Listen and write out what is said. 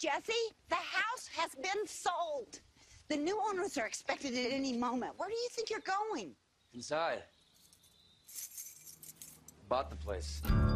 Jesse, the house has been sold. The new owners are expected at any moment. Where do you think you're going? Inside. Bought the place.